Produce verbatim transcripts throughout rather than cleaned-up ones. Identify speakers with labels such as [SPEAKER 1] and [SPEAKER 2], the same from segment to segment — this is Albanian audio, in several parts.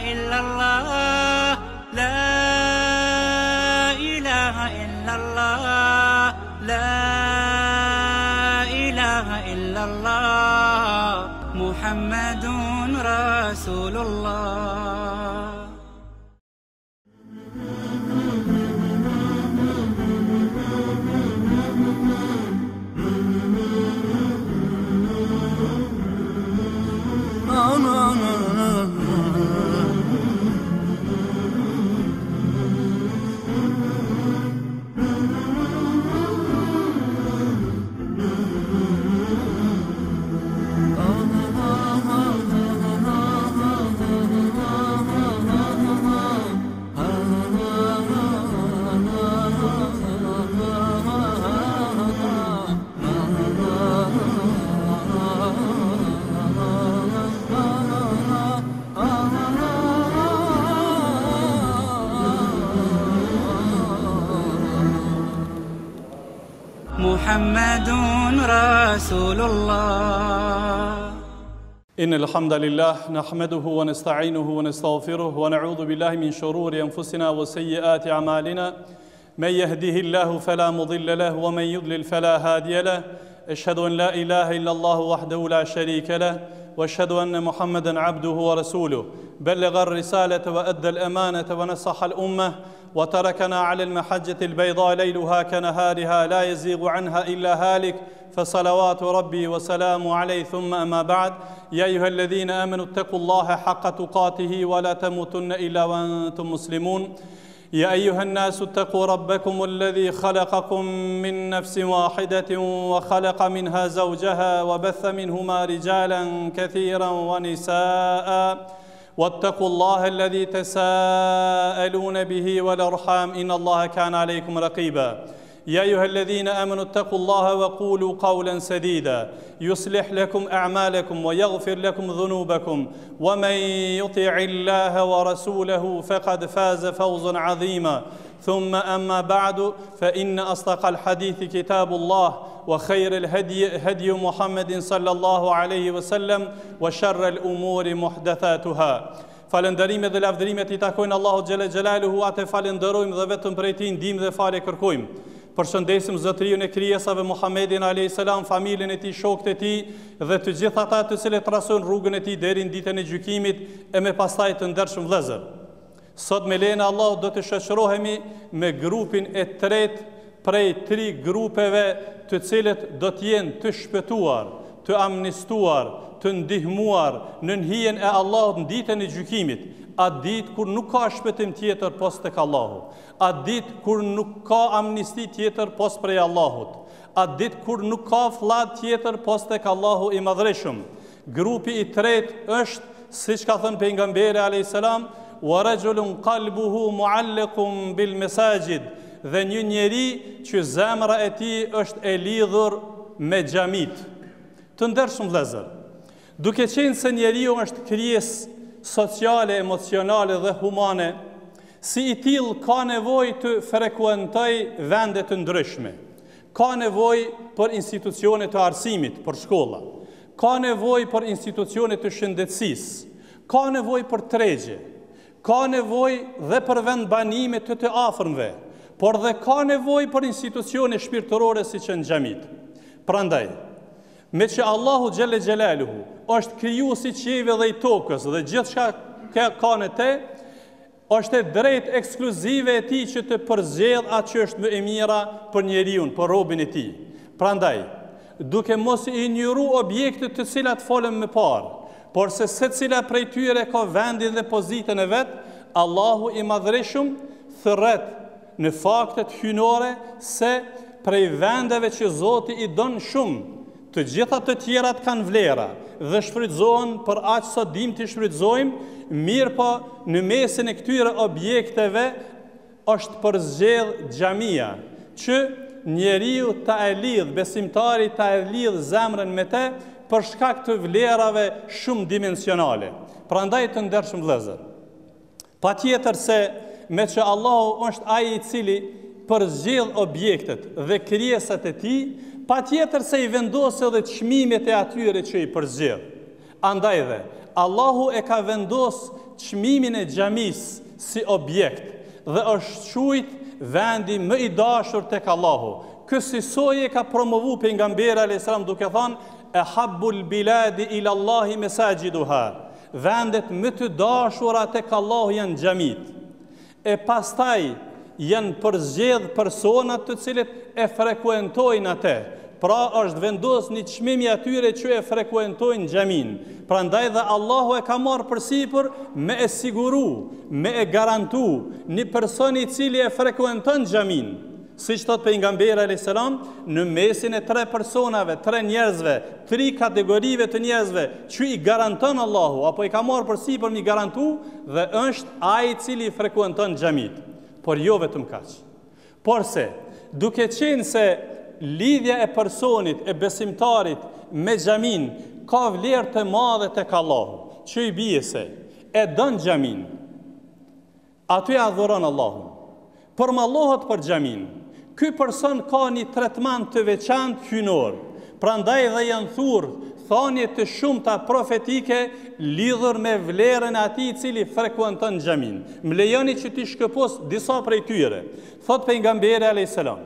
[SPEAKER 1] إلا الله لا إله إلا الله لا إله إلا الله محمد رسول الله. محمد رسول الله.
[SPEAKER 2] إن الحمد لله نحمده ونستعينه ونستغفره ونعوذ بالله من شرور أنفسنا وسيئات أعمالنا من يهده الله فلا مضل له ومن يضلل فلا هادي له أشهد أن لا إله إلا الله وحده لا شريك له وأشهد أن محمدا عبده ورسوله بلغ الرسالة وأدى الأمانة ونصح الأمة وتركنا على المحجة البيضاء ليلها كنهارها لا يزيغ عنها إلا هالك فصلوات ربي وسلام عليه. ثم أما بعد يا أيها الذين آمنوا اتقوا الله حق تقاته ولا تموتن إلا وأنتم مسلمون. يا أيها الناس اتقوا ربكم الذي خلقكم من نفس واحدة وخلق منها زوجها وبث منهما رجالا كثيرا ونساء واتقوا الله الذي تساءلون به والأرحام إن الله كان عليكم رقيبا. يا أيها الذين آمنوا اتقوا الله وقولوا قولا سديدا يصلح لكم أعمالكم ويغفر لكم ذنوبكم ومن يطع الله ورسوله فقد فاز فوزا عظيما. ثم أما بعد فإن أصدق الحديث كتاب الله وخير الهدي هدي محمد صلى الله عليه وسلم وشر الأمور محدثاتها. Falënderimet dhe lavdërimet i takojnë Allahu xhalla xhelaluhu, atë falenderojmë dhe vetëm prej tij ndihmë dhe falë kërkojmë. Përshëndesim zotëriun e krijesave Muhammedin alayhis salam, familjen e tij, shokët e tij dhe të gjithë ata të cilët trasojnë rrugën e tij deri në ditën e gjykimit e me pastaj të ndershëm vëllezër. Sot me lejen e Allahut do të shoqërohemi me grupin e tretë prej tri grupeve të cilët do të jenë të shpëtuar, të amnistuar, të ndihmuar në hijen e Allahut në ditën e gjykimit, atë ditë kur nuk ka shpëtim tjetër pos tek Allahu, atë ditë kur nuk ka amnisti tjetër pos prej Allahut, atë ditë kur nuk ka fllad tjetër pos tek Allahu i Madhreshëm. Grupi i tretë është, siç ka thënë pejgamberi alayhis salam, wa rajulun qalbuhu mu'allaqun bil masajid, dhe një njeri që zemra e tij është e lidhur me xhamit. Të ndershëm vëllezër, duke qenë se njeriu është krijesë sociale, emocionale dhe humane, si i tillë ka nevojë të frekuentojë vende të ndryshme. Ka nevojë për institucione të arsimit, për shkolla. Ka nevojë për institucione të shëndetësisë. Ka nevojë për tregje. Ka nevojë dhe për vend banime të të afërmve, por dhe ka nevojë për institucione shpirtërore siç janë xhamit. Prandaj, me që Allahu xhelle xhelaluhu është krijuesi i qiellit dhe i tokës dhe gjithçka ka ka në te, është e drejtë ekskluzive e tij që të përzgjedh atë që është më e mira për njeriu, për robën e tij. Prandaj, duke mos i injoru objektet të cilat folëm më parë, por se secila prej tyre ka vendin dhe pozitën e vet, Allahu i Madhreshëm thërret në faktet hyjnore se prej vendeve që Zoti i don shumë, të gjitha të tjerat kanë vlera dhe shfrytëzohen për aq sa dim të shfrytëzojmë, mirë po në mesin e këtyre objekteve është përzgjedh xhamia, që njeriu ta e lidh, besimtari ta e lidh zemrën me te për shkak të vlerave shumë dimensionale. Prandaj të ndershëm vëllezër, patjetër se me që Allahu është ai i cili përzgjedh objektet dhe krijesat e tij, pa tjetër se i vendosë edhe çmimet e atyre që i përzgjedh. Andaj dhe, Allahu e ka vendos çmimin e xhamis si objekt dhe është quajt vendi më i dashur tek Allahu. Ky sisoj e ka promovu pejgamberi alayhis salam duke thënë e habbul biladi ila Allahi masajiduha. Vendet më të dashura tek Allahu janë xhamit. E pastaj janë përzgjedh personat të cilët e frekuentojnë atë. Pra është vendos një çmim i atyre që e frekuentojnë xhamin. Prandaj dhe Allahu e ka marrë përsipër me e siguru, me e garantu një person i cili e frekuenton xhamin. Siç thot pejgamberi alayhis salam, në mesin e tre personave, tre njerëzve, tri kategorive të njerëzve që i garanton Allahu apo i ka marrë përsipër mi garantu dhe është ai i cili frekuenton xhamit. Por jo vetëm kaq. Porse, duke qenë se lidhja e personit, e besimtarit me xhamin ka vlerë të madhe tek Allahu, që i bie se e don xhamin, aty adhuron Allahun, përmallohet për xhamin. Ky person ka një tretman të veçantë hyjnor. Prandaj dhe janë thurr thënie të shumta profetike lidhur me vlerën e atij i cili frekuenton xhamin. Më lejoni që t'i shkëpos disa prej tyre. Thot pejgamberi alayhis salam,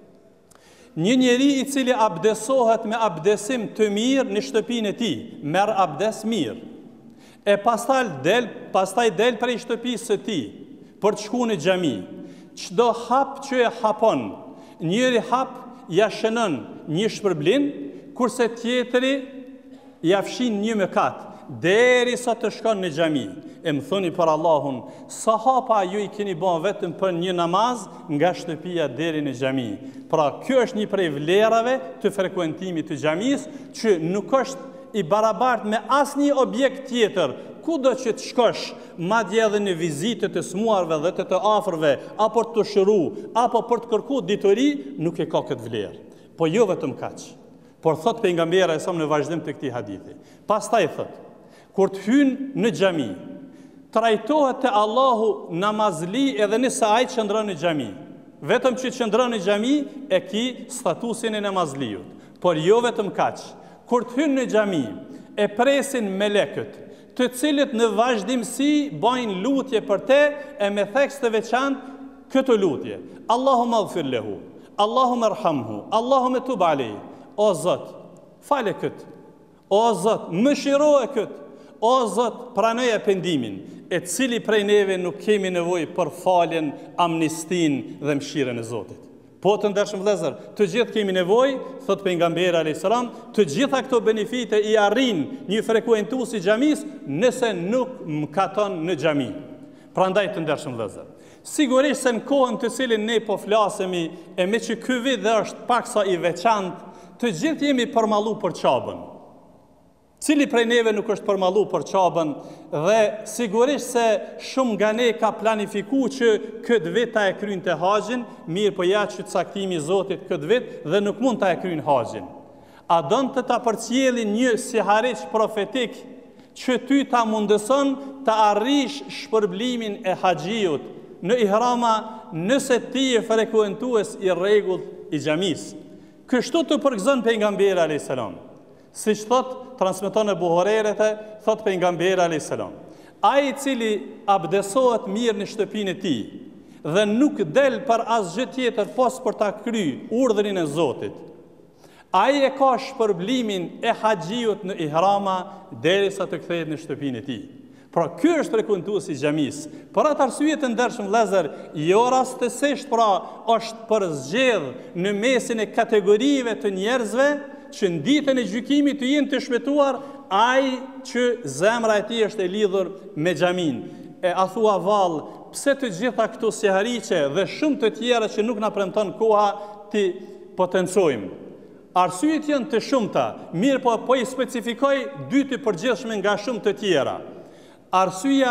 [SPEAKER 2] një njeri i cili abdesohet me abdesim të mirë në shtëpinë e tij, merr abdes mirë, e pastaj del, pastaj del prej shtëpisë së tij për të shkuar në xhami. Çdo hap që e hapon, njëri hap ja shënon një shpërblim, kurse tjetri ja fshin një mëkat, derisa të shkon në xhami. E më thoni për Allahun, sa hapa ju i keni bën vetëm për një namaz nga shtëpia deri në xhami. Pra, kjo është një prej vlerave të frekuentimit të xhamis, që nuk është i barabartë me asnjë objekt tjetër. Kudo që të shkosh, madje edhe në vizitë të smuarve dhe të të afërve, apo të shëru, apo për të kërku dituri, nuk e ka këtë vlerë. Po jo vetëm kaq. Por thot pejgamberi sa në vazhdim të këtij hadithi. Pastaj thot, kur të hyn në xhami, trajtohet te Allahu namazli edhe nëse ai qëndron në xhami. Vetëm që qëndron në xhami e ki statusin e namazliut. Por jo vetëm kaq. Kur të hyn në xhami, e presin melekët, të cilët në vazhdimsi bajnë lutje për te e me theks të veçantë këtë lutje. Allahumma ighfir lehu, Allahumma irhamhu, Allahumma tub alejhi. O Zot, fale këtë. O Zot, mëshiroje këtë. O Zot, pranoje pendimin, e cili prej neve nuk kemi nevojë për faljen, amnistin dhe mëshirën e Zotit. Po të ndershëm vëllezër, të gjithë kemi nevojë, thot pejgamberi alayhis salam, të gjitha këto benefite i arrin një frekuentues i xhamis nëse nuk mkaton në xhami. Prandaj të ndershëm vëllezër, sigurisht se në kohën të cilin ne po flasemi e me që ky vit dhe është paksa i veçantë, të gjithë jemi përmallu për çabën. Cili prej neve nuk është përmallu për çabën dhe sigurisht se shumë nga ne ka planifiku që këtë vit ta e kryen të haxhin, mirë po ja që caktimi i Zotit këtë vit dhe nuk mund ta e kryen haxhin. A don të ta përcjellin një sihareç profetik që ty ta mundëson të arrish shpërblimin e haxhiut në ihrama nëse ti je frekuentues i rregullt i xhamis. Kështu të përgëzon pejgamberi alayhis salam. Siç thot, transmeton e Buhorerete, thot pejgamberi alayhis salam, ai i cili abdesohet mirë në shtëpinë e tij dhe nuk del për asgjë tjetër pos për ta kryer urdhrin e Zotit, ai e ka shpërblimin e haxhiut në ihrama derisa të kthehet në shtëpinë e tij. Pra ky është frekuentuesi i xhamis. Për atë arsye të ndershëm vëllezër, jo rastësisht pra është përzgjedh në mesin e kategorive të njerëzve që në ditën e gjykimit të jenë të shpëtuar ai që zemra e tij është e lidhur me xhamin. E a thua vallë, pse të gjitha këto sihariqe dhe shumë të tjera që nuk na premton koha ti potencojmë? Arsyet janë të shumta, mirë po po i specifikoj dy të përgjithshme nga shumë të tjera. Arsyeja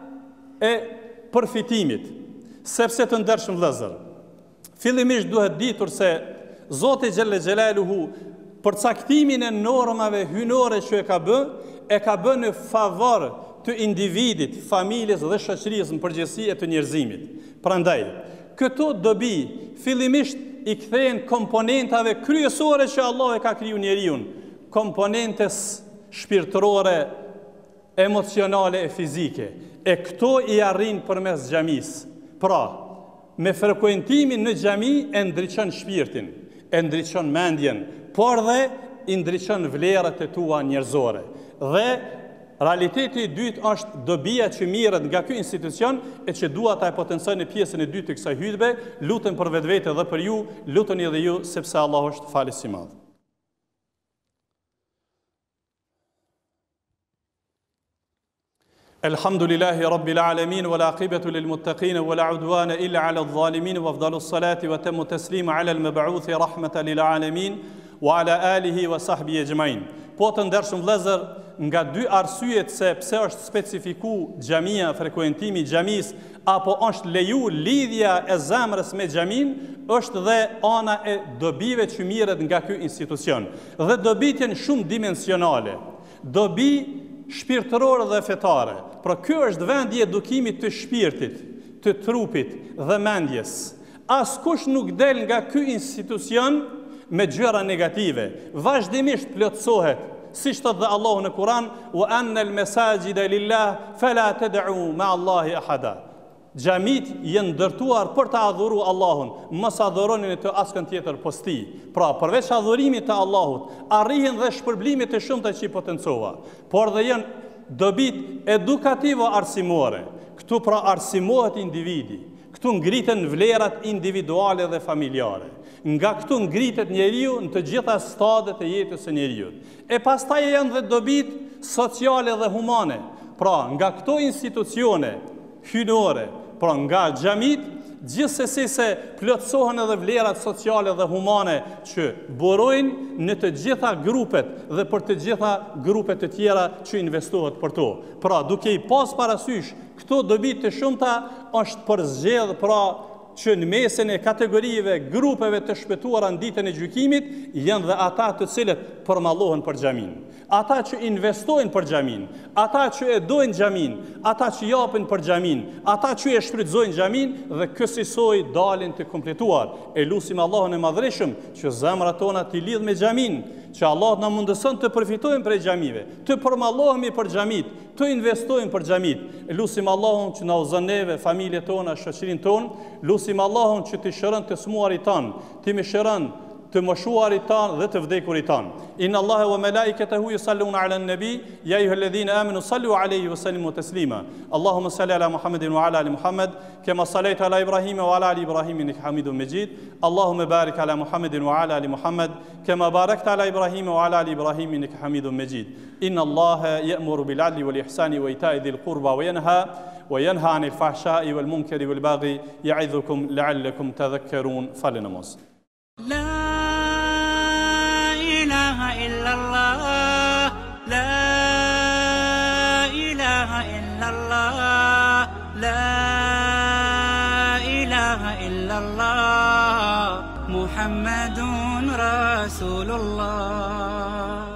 [SPEAKER 2] e përfitimit, sepse të ndershëm vëllezër, fillimisht duhet ditur se Zoti xhelle xhelaluhu për caktimin e normave hyjnore që e ka bë, e ka bë në favor të individit, familjes dhe shoqërisë në përgjithësi e të njerëzimit. Prandaj, këto dobi fillimisht i kthehen komponentave kryesore që Allah e ka kriju njeriun, komponentes shpirtërore, emocionale e fizike. E këto i arrin përmes xhamis. Pra, me frekuentimin në xhami e ndriçon shpirtin, e ndriçon mendjen, por dhe i ndriçon vlerat e tua njerëzore. Dhe realiteti i dytë është dobia që mirret nga ky institucion e që dua ta potencoj në pjesën e dytë të kësaj hutbe. Lutem për vetvete dhe për ju, luteni edhe ju sepse Allah është falës i madh. Elhamdulillahi Rabbil Alamin, wal aqibatu lil muttaqin, wala udwana illa ala adh-dhalimin, wa afdalu s-salati wa tammu taslima ala al-mab'uthi rahmatan lil alamin, wa ala alihi wa sahbihi ajma'in. Po të ndershëm vëllezër, nga dy arsyet se pse është specifiku xhamia, frekuentimi i xhamis, apo është leju lidhja e zemrës me xhamin, është dhe ana e dobive që mirret nga ky institucion. Dhe dobit janë shumë dimensionale. Dobi shpirtërore dhe fetare. Pra ky është vendi i edukimit të shpirtit, të trupit dhe mendjes. Askush nuk del nga ky institucion me gjëra negative. Vazhdimisht plotësohet, siç thot dhe Allahu në Kur'an, wa anna al-masajida lillah fala tad'u ma'a Allahi ahada. Xhamit janë ndërtuar për të adhuruar Allahun, mos adhuroni në të askën tjetër posti. Pra, përveç adhurimit të Allahut, arrihen dhe shpërblimet e shumta që i potencova, por dhe janë dobit edukative arsimore. Këtu pra arsimohet individi, këtu ngriten vlerat individuale dhe familjare. Nga këtu ngritet njeriu në të gjitha stadet e jetës së njeriu. E pastaj janë dhe dobit sociale dhe humane. Pra, nga këto institucione hynore, pra nga xhamit, gjithsesi se plotësohen edhe vlerat sociale dhe humane që burojnë në të gjitha grupet dhe për të gjitha grupet të tjera që investohet për to. Pra, duke i pas parasysh këto dobi të shumta, është përzgjedh pra që në mesin e kategorive, grupeve të shpëtuara në ditën e gjykimit, janë dhe ata të cilët përmallohen për xhamin. Ata që investojnë për xhamin, ata që e dojnë xhamin, ata që japin për xhamin, ata që e shfrytëzojnë xhamin dhe kësaj dalin të kompletuar. E lutim Allahun e Madhreshëm që zemrat tona të lidh me xhamin, që Allah na mundëson të përfitojmë prej xhamive, të përmallohemi për xhamit, të investojmë për xhamit. E lutim Allahun që na udhëzon neve, familjet tona, shoqërinë tonë, lutim Allahun që të shëron të smuarit tan, të mëshiron të moshuarit tan dhe të vdekurit tan. Inna Allaha wa malaikatahu yusalluna ala an-nabi ya ayyuhalladhina amanu sallu alayhi wa sallimu taslima. Allahumma salli ala Muhammadin wa ala ali Muhammad kama sallaita ala Ibrahim wa ala ali Ibrahim innaka Hamidum Majid. Allahumma barik ala Muhammadin wa ala ali Muhammad kama barakta ala Ibrahim wa ala ali Ibrahim innaka Hamidum Majid. Inna Allaha ya'muru bil 'adli wal ihsani wa ita'i dhil qurba wa yanha wa yanha 'anil fahsha'i wal munkari wal baghi ya'idhukum la'allakum tadhakkarun. Falenamos.
[SPEAKER 1] إلا الله لا إله إلا الله لا إله إلا الله محمد رسول الله.